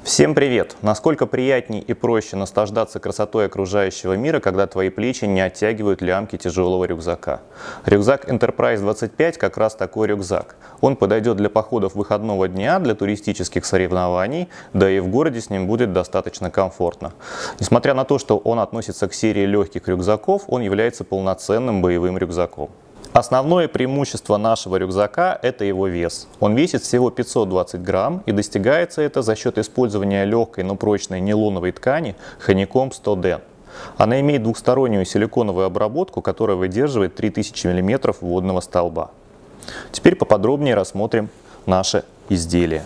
Всем привет! Насколько приятнее и проще наслаждаться красотой окружающего мира, когда твои плечи не оттягивают лямки тяжелого рюкзака. Рюкзак Enterprise 25 как раз такой рюкзак. Он подойдет для походов выходного дня, для туристических соревнований, да и в городе с ним будет достаточно комфортно. Несмотря на то, что он относится к серии легких рюкзаков, он является полноценным боевым рюкзаком. Основное преимущество нашего рюкзака – это его вес. Он весит всего 520 грамм и достигается это за счет использования легкой, но прочной нейлоновой ткани Honeycomb 100 Den. Она имеет двухстороннюю силиконовую обработку, которая выдерживает 3000 мм водного столба. Теперь поподробнее рассмотрим наше изделие.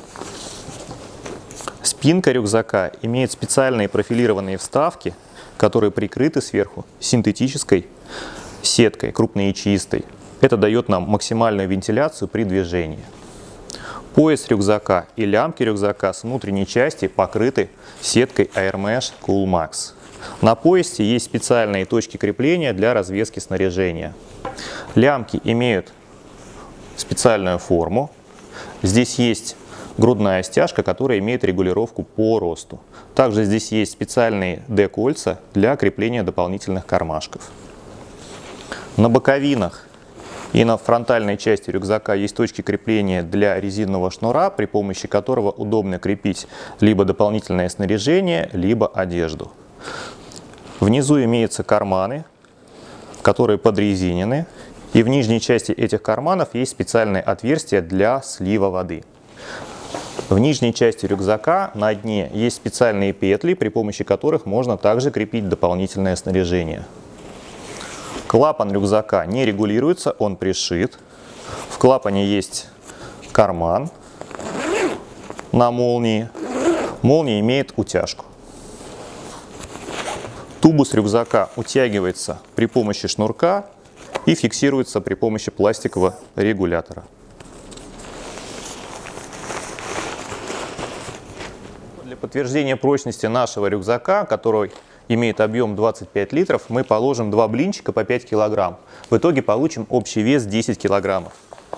Спинка рюкзака имеет специальные профилированные вставки, которые прикрыты сверху синтетической сеткой, крупноячеистой. Это дает нам максимальную вентиляцию при движении. Пояс рюкзака и лямки рюкзака с внутренней части покрыты сеткой Air Mesh Cool Max. На поясе есть специальные точки крепления для развески снаряжения. Лямки имеют специальную форму. Здесь есть грудная стяжка, которая имеет регулировку по росту. Также здесь есть специальные D-кольца для крепления дополнительных кармашков. На боковинах и на фронтальной части рюкзака есть точки крепления для резинового шнура, при помощи которого удобно крепить либо дополнительное снаряжение, либо одежду. Внизу имеются карманы, которые подрезинены, и в нижней части этих карманов есть специальные отверстия для слива воды. В нижней части рюкзака на дне есть специальные петли, при помощи которых можно также крепить дополнительное снаряжение. Клапан рюкзака не регулируется, он пришит. В клапане есть карман на молнии. Молния имеет утяжку. Тубус рюкзака утягивается при помощи шнурка и фиксируется при помощи пластикового регулятора. Для подтверждения прочности нашего рюкзака, который имеет объем 25 литров, мы положим 2 блинчика по 5 килограмм. В итоге получим общий вес 10 килограммов.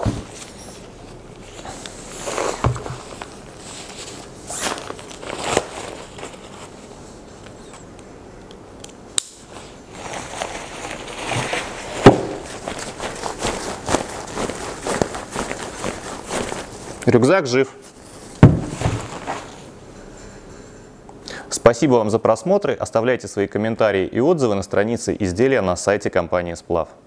Рюкзак жив. Спасибо вам за просмотр. Оставляйте свои комментарии и отзывы на странице изделия на сайте компании Сплав.